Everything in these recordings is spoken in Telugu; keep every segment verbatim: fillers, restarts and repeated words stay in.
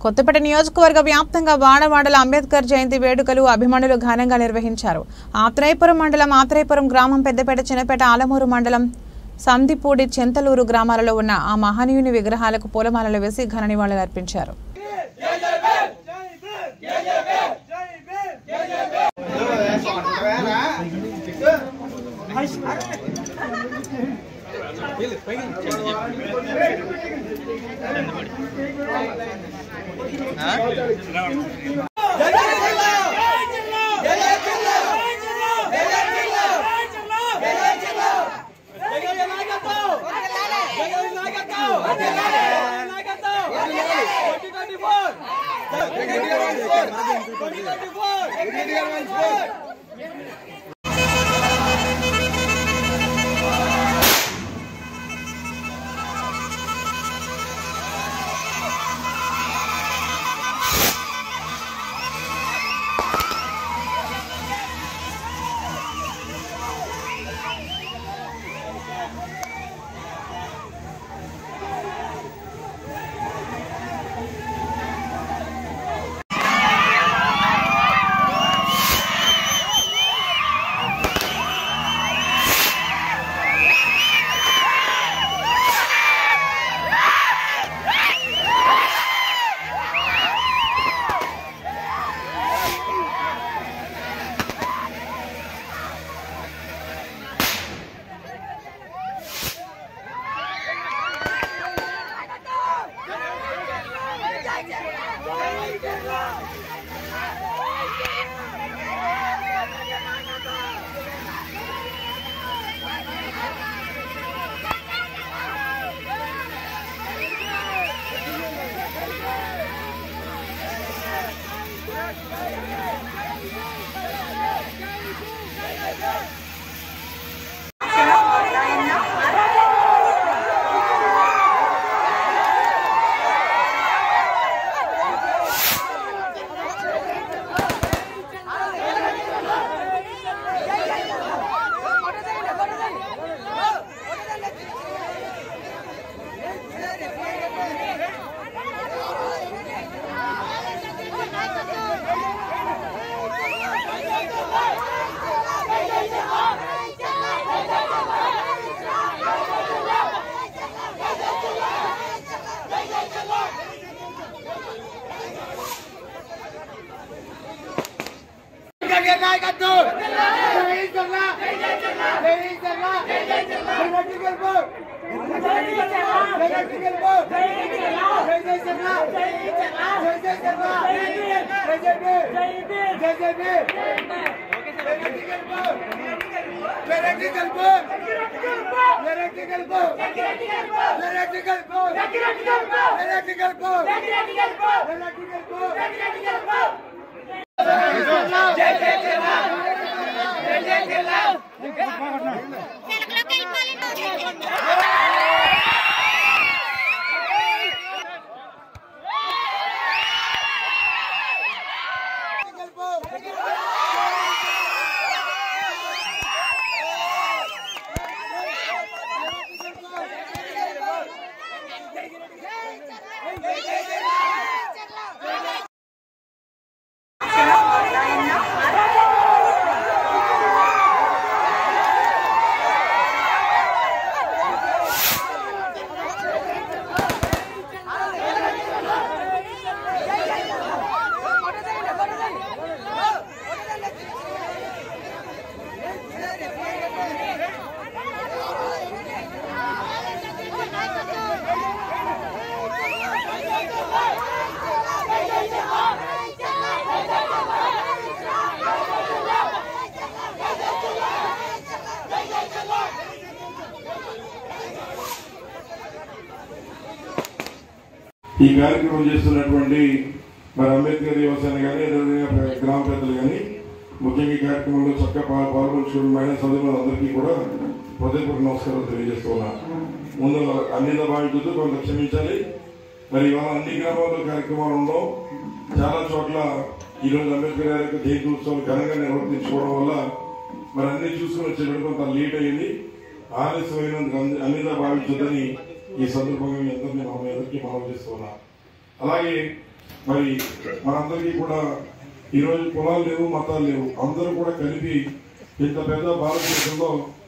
కొత్తపేట నియోజకవర్గ వ్యాప్తంగా వాడవాడల అంబేద్కర్ జయంతి వేడుకలు అభిమానులు ఘనంగా నిర్వహించారు. ఆత్రేయపురం మండలం ఆత్రేయపురం గ్రామం, పెద్దపేట, చిన్నపేట, ఆలమూరు మండలం సందిపూడి, చెంతలూరు గ్రామాలలో ఉన్న ఆ మహనీయుని విగ్రహాలకు పూలమాలలు వేసి ఘన నివాళులు అర్పించారు. ఈ కార్యక్రమం చేస్తున్నటువంటి మరి అంబేద్కర్ యువసేన కానీ అదేవిధంగా గ్రామ పెద్దలు కానీ ముఖ్యంగా ఈ కార్యక్రమంలో చక్కగా పాల్గొంటున్న మహిళా సోదరులు అందరికీ కూడా హృదయపూర్వక నమస్కారాలు తెలియజేస్తున్నా. ముందు అన్నిద భావించదు, కొంత క్షమించాలి. మరి ఇవాళ అన్ని గ్రామాల్లో కార్యక్రమాలు ఉండవు. చాలా చోట్ల ఈరోజు అంబేద్కర్ గారి యొక్క జయంతి ఉత్సవం ఘనంగా నిర్వర్తించుకోవడం వల్ల మరి అన్ని చూసుకుని వచ్చేటప్పుడు కొంత లేట్ అయ్యింది. ఆలస్యమైనందుకు అన్నిదా భావించదని ఈ సందర్భంగా మీ అందరినీ మా అందరికీ మనం చేస్తున్నా. అలాగే మరి మనందరికీ కూడా ఈరోజు కులాలు లేవు, మతాలు లేవు, అందరూ కూడా కలిపి ఇంత పెద్ద భారతదేశంలో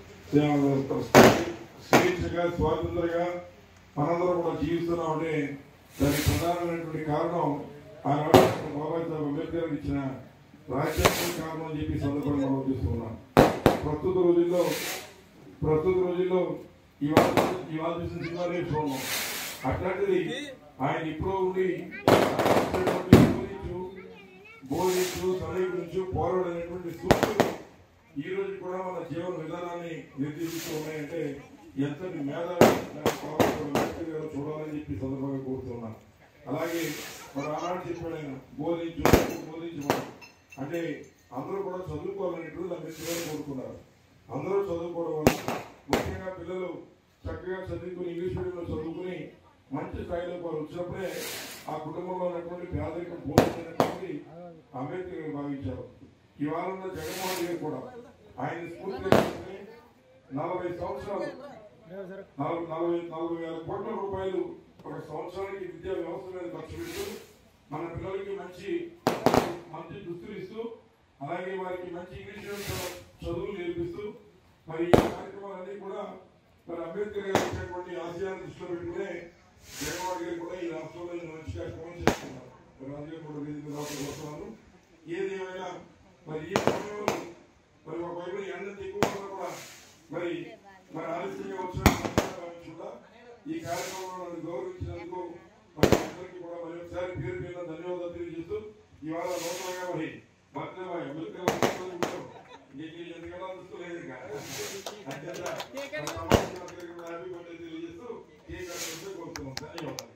స్వేచ్ఛగా స్వాతంత్రంగా మనందరం కూడా జీవిస్తున్నామంటే దానికి ప్రధానమైనటువంటి కారణం ఆనాడు బాబాసాహెబ్ అంబేద్కర్ ఇచ్చిన రాజ్యాంగం కారణం అని చెప్పి సందర్భంగా మనం చూస్తున్నాం. ప్రస్తుత రోజుల్లో ప్రస్తుత రోజుల్లో ఇవాళ ఇవాళ చూసిన సినిమా రేపు చూడడం అట్లాంటిది ఆయన ఇప్పుడు ఉండి బోధించు బోధించు సమీపించు పోరాడనేటువంటి సూచనలు ఈ రోజు కూడా మన జీవన విధానాన్ని నిర్దేశిస్తూ ఉన్నాయంటే ఎంతటి మేధావి అంబేద్కర్ గారు చూడాలని చెప్పి సందర్భంగా కోరుతున్నాను. అలాగే మరి ఆనాడు చెప్పాడు ఆయన బోధించు బోధించమని, అంటే అందరూ కూడా చదువుకోవాలనేటువంటి అంబేద్కర్ గారు కోరుకున్నారు. అందరూ చదువుకోవడం వల్ల ముఖ్యంగా పిల్లలు చక్కగా చదువుకుని ఇంగ్లీష్ మీడియంలో చదువుకుని మంచి స్థాయిలో వారు వచ్చినప్పుడే ఆ కుటుంబంలో ఉన్నటువంటి పేదరికం పోషించినటువంటి అంబేద్కర్ గారు భావించారు. ఇవాళ ఉన్న జగన్మోహన్ గారు కూడా ఆయన స్ఫూర్తిగా నలభై సంవత్సరాలు నలభై నలభై నలభై వేల కోట్ల రూపాయలు ఒక సంవత్సరానికి విద్యా వ్యవస్థ మీద ఖర్చు పెడుతూ మన పిల్లలకి మంచి మంచి దుస్తులు ఇస్తూ అలాగే వారికి మంచి ఇంగ్లీష్ చదువులు నేర్పిస్తూ మరి ఈ కార్యక్రమాలన్నీ కూడా మరి అంబేద్కర్ గారు ఇచ్చినటువంటి ఆశయాన్ని దృష్టిలో పెట్టుకునే జగన్మోహన్ గారు కూడా ఈ రాష్ట్రంలో మంచి కార్యక్రమం చేస్తున్నారు. రాజకీయ కూడా వేదిక వస్తున్నాను. ఏది ఏమైనా మరి ఈ సమయంలో మరి ఒకవైపు ఎండ ఎక్కువ కూడా మరి మరి ఆలస్యంగా వచ్చిన కూడా ఈ కార్యక్రమంలో నన్ను గౌరవించినందుకు మరి అందరికీ కూడా మరి ఒకసారి పేరు పేరున ధన్యవాదాలు తెలియజేస్తూ ఇవాళ నూతనంగా మరి బర్త్డే ఎందుకంటే అందుకోలేదు హ్యాపీ బర్త్డే తెలియజేస్తూ కేక్ కోరుతున్నాం. ధన్యవాదాలు.